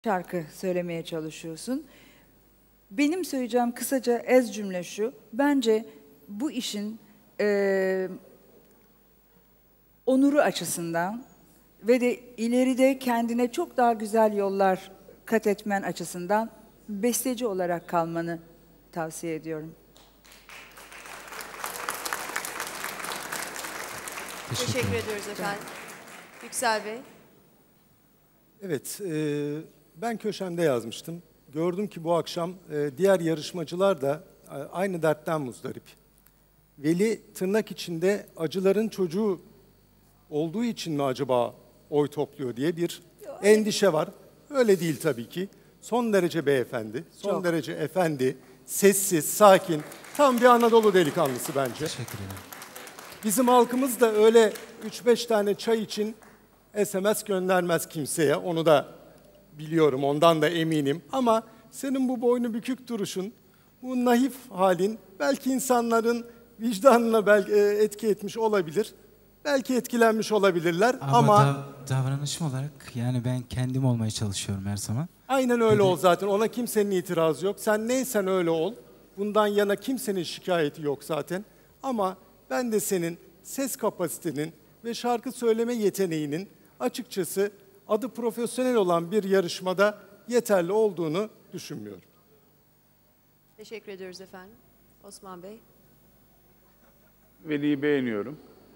şarkı söylemeye çalışıyorsun. Benim söyleyeceğim kısaca ez cümle şu. Bence bu işin onuru açısından ve de ileride kendine çok daha güzel yollar kat etmen açısından besteci olarak kalmanı tavsiye ediyorum. Teşekkür ediyoruz efendim. Yüksel Bey. Evet, ben köşemde yazmıştım. Gördüm ki bu akşam diğer yarışmacılar da aynı dertten muzdarip. Veli tırnak içinde acıların çocuğu olduğu için mi acaba oy topluyor diye bir endişe var. Öyle değil tabii ki. Son derece beyefendi, son derece efendi, sessiz, sakin, tam bir Anadolu delikanlısı bence. Teşekkür ederim. Bizim halkımız da öyle 3-5 tane çay için SMS göndermez kimseye. Onu da biliyorum, ondan da eminim. Ama senin bu boynu bükük duruşun, bu naif halin belki insanların vicdanına belki etki etmiş olabilir. Belki etkilenmiş olabilirler ama davranışım olarak yani ben kendim olmaya çalışıyorum her zaman. aynen öyle ol zaten. Ona kimsenin itirazı yok. Sen neysen öyle ol. Bundan yana kimsenin şikayeti yok zaten. Ama ben de senin ses kapasitenin ve şarkı söyleme yeteneğinin açıkçası adı profesyonel olan bir yarışmada yeterli olduğunu düşünmüyorum. Teşekkür ediyoruz efendim. Osman Bey. Veli'yi beğeniyorum.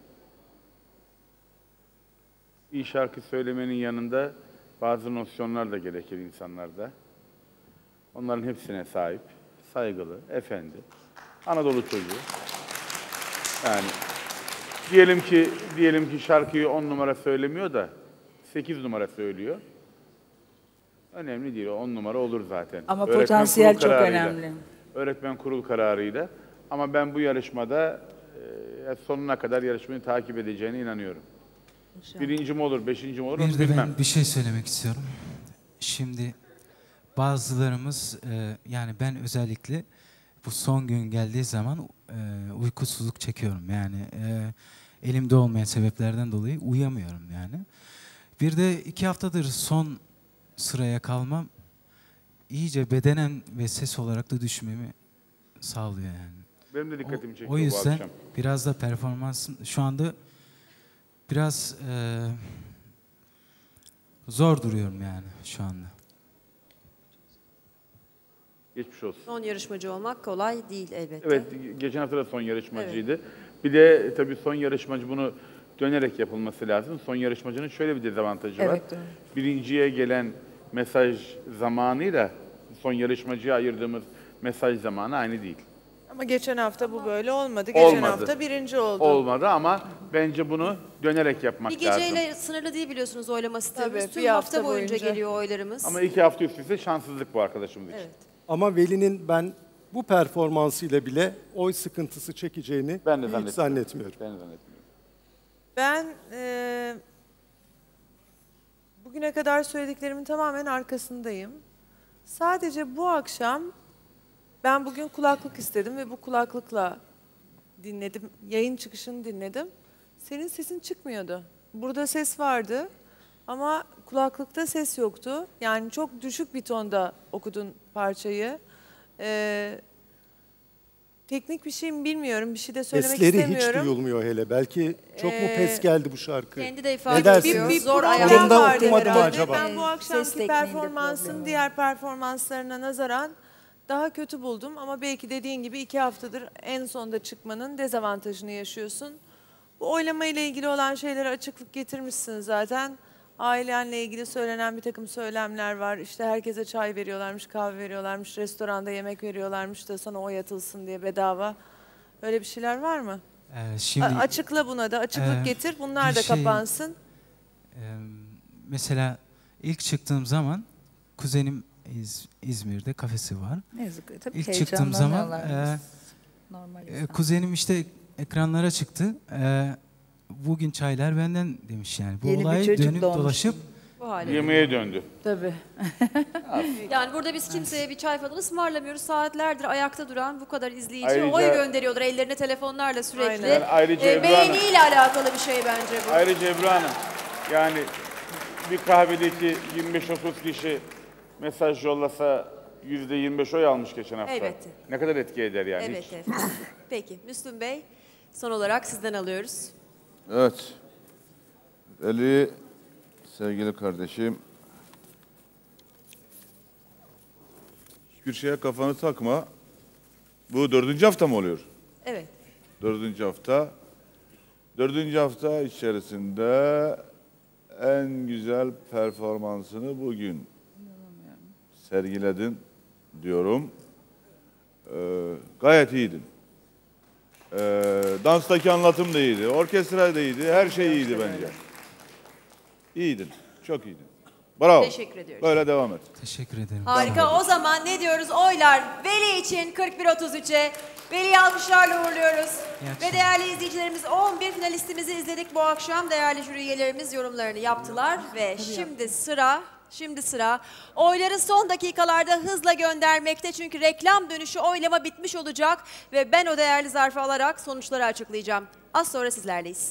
İyi şarkı söylemenin yanında bazı nosyonlar da gerekir insanlarda. Onların hepsine sahip, saygılı, efendi, Anadolu çocuğu. Yani diyelim ki şarkıyı 10 numara söylemiyor da 8 numara söylüyor. Önemli değil, 10 numara olur zaten. Ama potansiyel çok önemli. Öğretmen kurul kararıyla. Ama ben bu yarışmada sonuna kadar yarışmayı takip edeceğine inanıyorum. İnşallah. Birinci mi olur, beşinci mi olur onu bilmem. Ben bir şey söylemek istiyorum. Şimdi bazılarımız yani ben özellikle bu son gün geldiği zaman uykusuzluk çekiyorum. Yani elimde olmayan sebeplerden dolayı uyuyamıyorum yani. Bir de 2 haftadır son sıraya kalmam iyice bedenen ve ses olarak da düşmemi sağlıyor yani. Benim de dikkatimi çekiyor o yüzden bu akşam. biraz da performansım şu anda biraz zor duruyorum yani şu anda. Geçmiş olsun. Son yarışmacı olmak kolay değil elbette. Evet, geçen hafta da son yarışmacıydı. Evet. Bir de tabii son yarışmacı bunu dönerek yapılması lazım. Son yarışmacının şöyle bir dezavantajı var. Doğru. Birinciye gelen mesaj zamanıyla son yarışmacıya ayırdığımız mesaj zamanı aynı değil. Ama geçen hafta bu böyle olmadı. Geçen hafta birinci oldu. Olmadı ama bence bunu dönerek yapmak bir lazım. geceyle sınırlı değil biliyorsunuz oylama sistemimiz. Tabii, Tüm bir hafta hafta boyunca boyunca geliyor oylarımız. Ama 2 hafta üst üste şanssızlık bu arkadaşımız için. Evet. Ama Veli'nin ben bu performansıyla bile oy sıkıntısı çekeceğini Ben de hiç zannetmiyorum. Ben de zannetmiyorum. Ben bugüne kadar söylediklerimin tamamen arkasındayım. Sadece bu akşam ben bugün kulaklık istedim ve bu kulaklıkla dinledim. Yayın çıkışını dinledim. Senin sesin çıkmıyordu. Burada ses vardı ama kulaklıkta ses yoktu. Yani çok düşük bir tonda okudun parçayı. Teknik bir şey mi bilmiyorum. Bir şey de söylemek Sesleri istemiyorum. hiç duyulmuyor hele. Belki çok mu pes geldi bu şarkı? Kendi de Ne ifade dersiniz? ediyor. Bir Zor problem ayarlar. Yolunda vardı okumadım herhalde. acaba? Ben bu Ses akşamki tekniğinde performansın problem. diğer performanslarına nazaran daha kötü buldum. Ama belki dediğin gibi 2 haftadır en sonda çıkmanın dezavantajını yaşıyorsun. Bu oylama ile ilgili olan şeylere açıklık getirmişsin zaten. Ailenle ilgili söylenen bir takım söylemler var. İşte herkese çay veriyorlarmış, kahve veriyorlarmış, restoranda yemek veriyorlarmış da sana oy atılsın diye bedava. Öyle bir şeyler var mı? Şimdi Açıkla buna da, açıklık getir. Bunlar bir da şey- kapansın. mesela ilk çıktığım zaman kuzenim İzmir'de kafesi var. Ne yazık ki tabii İlk çıktığım zaman heyecanlanıyorlar. Normal insan. kuzenim işte ekranlara çıktı. Bugün çaylar benden demiş yani. Bu Yeni bir olay çocuk dönüp doğmuş. dolaşıp Bu hale. Yemeğe döndü. Tabii. Yani burada biz kimseye bir çay falan ısmarlamıyoruz. Saatlerdir ayakta duran bu kadar izleyici Ayrıca- oy gönderiyorlar ellerine telefonlarla sürekli. Aynen. Yani ayrıca Ebru Hanım- beğeniyle alakalı bir şey bence bu. Ayrıca Ebru Hanım, yani bir kahvedeki 25-30 kişi mesaj yollasa %25 oy almış geçen hafta. Elbette. Ne kadar etki eder yani? Evet Hiç. efendim. Peki Müslüm Bey, son olarak sizden alıyoruz. Evet. Veli, sevgili kardeşim. Hiçbir şeye kafanı takma. Bu 4. hafta mı oluyor? Evet. 4. hafta. 4. hafta içerisinde en güzel performansını bugün sergiledin diyorum. Gayet iyiydin. Danstaki anlatım da iyiydi, orkestra da iyiydi, her şey iyiydi bence. İyiydin, çok iyiydin. Bravo. Teşekkür ediyoruz. Böyle devam et. Teşekkür ederim. Harika. O zaman ne diyoruz? Oylar Veli için 41-33'e. Veli'yi alkışlarla uğurluyoruz. Ve değerli izleyicilerimiz 11 finalistimizi izledik bu akşam. Değerli jüri üyelerimiz yorumlarını yaptılar. Ve şimdi sıra oyları son dakikalarda hızla göndermekte. Çünkü reklam dönüşü oylama bitmiş olacak. Ve ben o değerli zarfı alarak sonuçları açıklayacağım. Az sonra sizlerleyiz.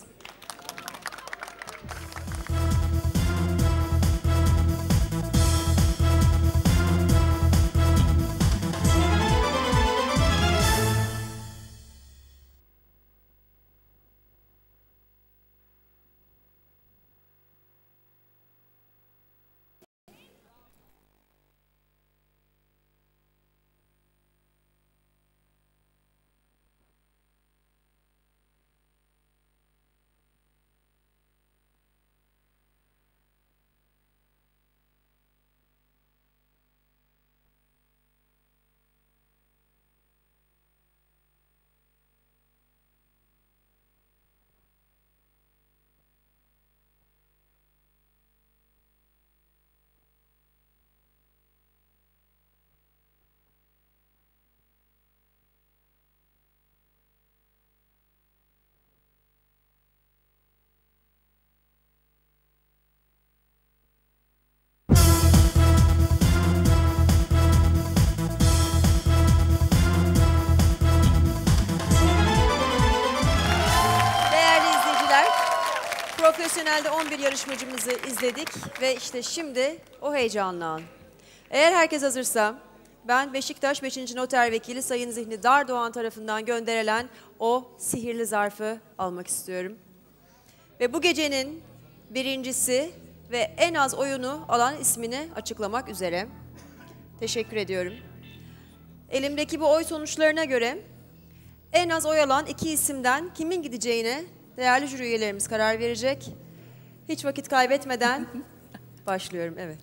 Profesyonelde 11 yarışmacımızı izledik ve işte şimdi o heyecanlı an. Eğer herkes hazırsa ben Beşiktaş 5. Noter Vekili Sayın Zihni Dardoğan tarafından gönderilen o sihirli zarfı almak istiyorum. Ve bu gecenin birincisi ve en az oyunu alan ismini açıklamak üzere. Teşekkür ediyorum. Elimdeki bu oy sonuçlarına göre en az oy alan 2 isimden kimin gideceğine değerli jüri üyelerimiz karar verecek. Hiç vakit kaybetmeden başlıyorum. Evet.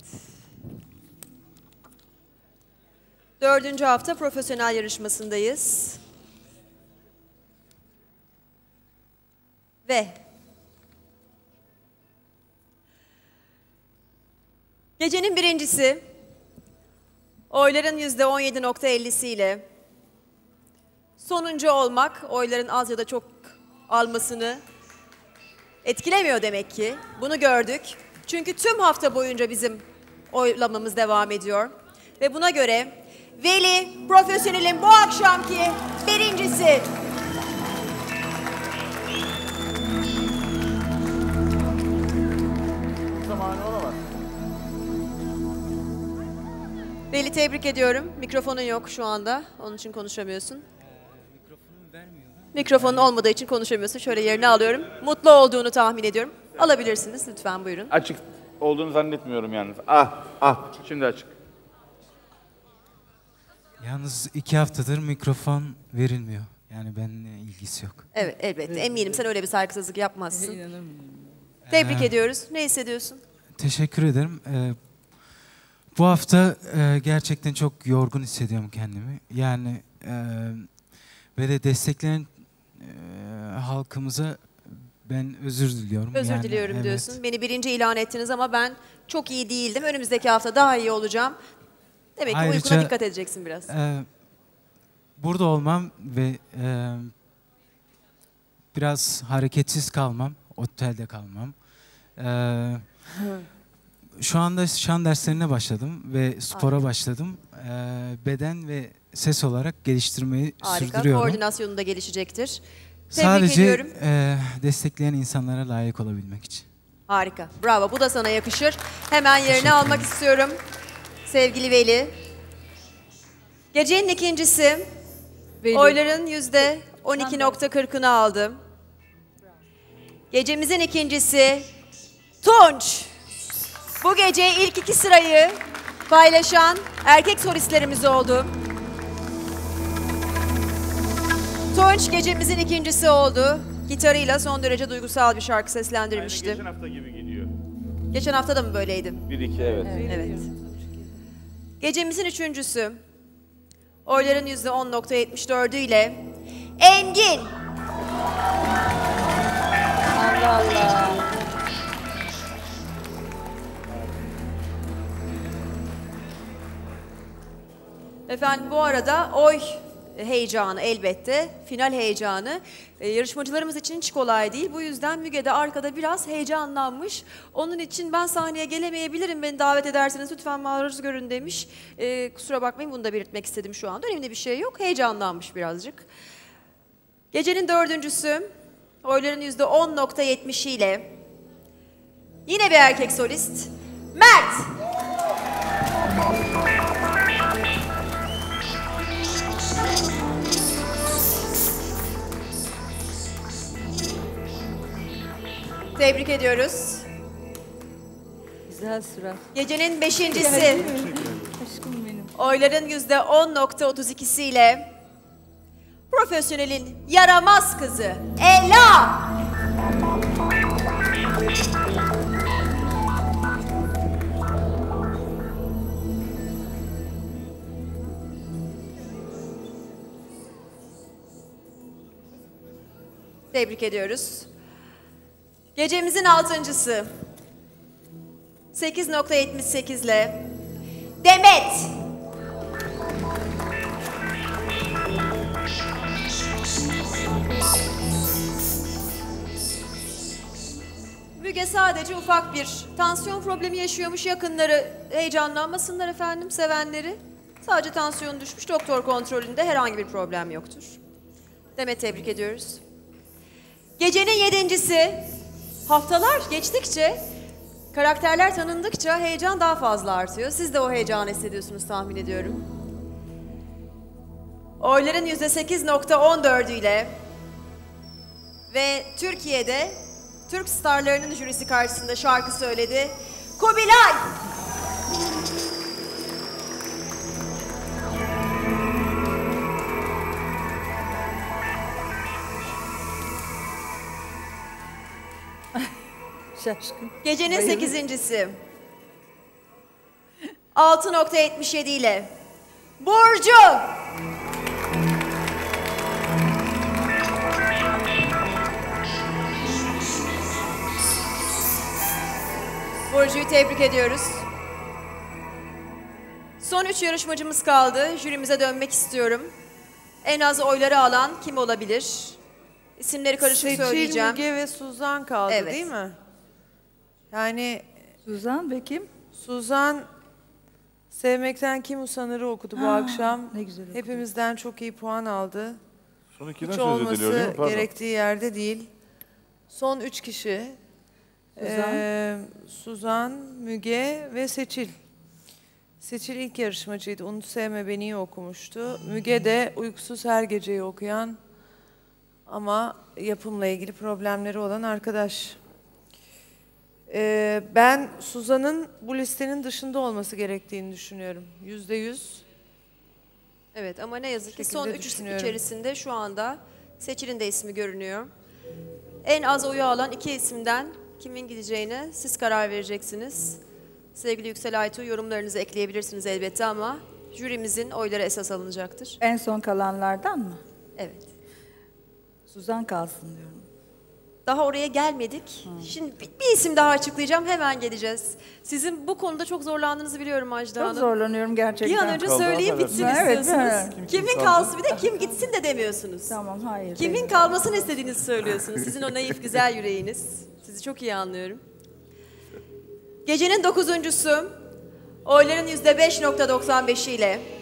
4. hafta profesyonel yarışmasındayız. Ve gecenin birincisi oyların %17.50'siyle sonuncu olmak oyların az ya da çok almasını etkilemiyor demek ki. Bunu gördük. Çünkü tüm hafta boyunca bizim oylamamız devam ediyor. Ve buna göre Veli Profesyonel'in bu akşamki birincisi. Veli tebrik ediyorum. Mikrofonun yok şu anda. Onun için konuşamıyorsun. Mikrofonun olmadığı için konuşamıyorsun. Şöyle yerine alıyorum. Mutlu olduğunu tahmin ediyorum. Alabilirsiniz lütfen, buyurun. Açık olduğunu zannetmiyorum yalnız. Şimdi açık. Yalnız 2 haftadır mikrofon verilmiyor. Yani benimle ilgisi yok. Evet, elbette. Eminim sen öyle bir saygısızlık yapmazsın. Tebrik ediyoruz. Ne hissediyorsun? Teşekkür ederim. Bu hafta gerçekten çok yorgun hissediyorum kendimi. Yani ve de destekleyen halkımıza ben özür diliyorum. Özür diliyorum evet. diyorsun. Beni birinci ilan ettiniz ama ben çok iyi değildim. Önümüzdeki hafta daha iyi olacağım. Demek ki Ayrıca, uykuna dikkat edeceksin biraz. Burada olmam ve biraz hareketsiz kalmam, otelde kalmam. Şu anda şan derslerine başladım ve spora başladım. Beden ve ses olarak geliştirmeyi sürdürüyorum. Harika, koordinasyonun da gelişecektir. Sadece ediyorum. Destekleyen insanlara layık olabilmek için. Harika, bravo. Bu da sana yakışır. Hemen yerine almak istiyorum. sevgili Veli. Gecenin ikincisi Veli. oyların %12.40'ını aldı. Gecemizin ikincisi Tunç. Bu gece ilk 2 sırayı paylaşan erkek solistlerimiz oldu. Tunç gecemizin ikincisi oldu. Gitarıyla son derece duygusal bir şarkı seslendirmişti. Geçen hafta gibi gidiyor. Geçen hafta da mı böyleydi? 1-2 evet. Evet. Gecemizin üçüncüsü, oyların %10.74'ü ile Engin. Allah Allah. Efendim bu arada oy heyecanı elbette, final heyecanı yarışmacılarımız için hiç kolay değil. Bu yüzden Müge de arkada biraz heyecanlanmış. Onun için ben sahneye gelemeyebilirim, beni davet ederseniz lütfen maruz görün demiş. Kusura bakmayın, bunu da belirtmek istedim şu anda. Önemli bir şey yok, heyecanlanmış birazcık. Gecenin dördüncüsü, oyların %10.70 ile yine bir erkek solist, Mert. Tebrik ediyoruz. Güzel surat. Gecenin beşincisi, Aşkım benim. oyların %10.32'si ile profesyonelin yaramaz kızı Ela. Tebrik ediyoruz. Gecemizin altıncısı 8.78 ile Demet. Müge sadece ufak bir tansiyon problemi yaşıyormuş. Yakınları heyecanlanmasınlar efendim, sevenleri. Sadece tansiyon düşmüş. Doktor kontrolünde herhangi bir problem yoktur. Demet, tebrik ediyoruz. Gecenin yedincisi, haftalar geçtikçe, karakterler tanındıkça heyecan daha fazla artıyor. Siz de o heyecanı hissediyorsunuz tahmin ediyorum. Oyların %8.14'ü ile ve Türkiye'de Türk starlarının jürisi karşısında şarkı söyledi, Kubilay. Şaşkın. Gecenin Bayıldım. sekizincisi 6.77 ile Burcu. Burcu'yu tebrik ediyoruz. Son 3 yarışmacımız kaldı. Jürimize dönmek istiyorum. En az oyları alan kim olabilir? İsimleri karışık Seçil, söyleyeceğim. Müge ve Suzan kaldı Evet. değil mi? Yani Suzan ve kim? Suzan Sevmekten Kim Usanır'ı okudu bu akşam. ne güzel okudu. Hepimizden çok iyi puan aldı. Son ikiden Hiç söz ediliyor değil mi? olması Pardon. gerektiği yerde değil. Son 3 kişi. Suzan, Müge ve Seçil. Seçil ilk yarışmacıydı. Unut Sevme Beni'yi okumuştu. Müge de Uykusuz Her Geceyi okuyan ama yapımla ilgili problemleri olan arkadaş. Ben Suzan'ın bu listenin dışında olması gerektiğini düşünüyorum. %100. Evet ama ne yazık ki Şekilde son 3 isim düşünüyorum. içerisinde şu anda Seçil'in de ismi görünüyor. En az oyu alan 2 isimden kimin gideceğine siz karar vereceksiniz. Sevgili Yüksel Aytuğ, yorumlarınızı ekleyebilirsiniz elbette ama jürimizin oyları esas alınacaktır. En son kalanlardan mı? Evet. Suzan kalsın diyorum. Daha oraya gelmedik. Şimdi bir isim daha açıklayacağım, hemen geleceğiz. Sizin bu konuda çok zorlandığınızı biliyorum Ajda Çok Hanım. zorlanıyorum gerçekten. Bir an önce Kaldı, söyleyip affedersin. bitsin Evet, istiyorsunuz. evet. Kimin kalsın, bir de kim gitsin de demiyorsunuz. Tamam, hayır. Kimin değil. kalmasını istediğinizi söylüyorsunuz. Sizin o naif güzel yüreğiniz. Sizi çok iyi anlıyorum. Gecenin dokuzuncusu oyların %5.95 ile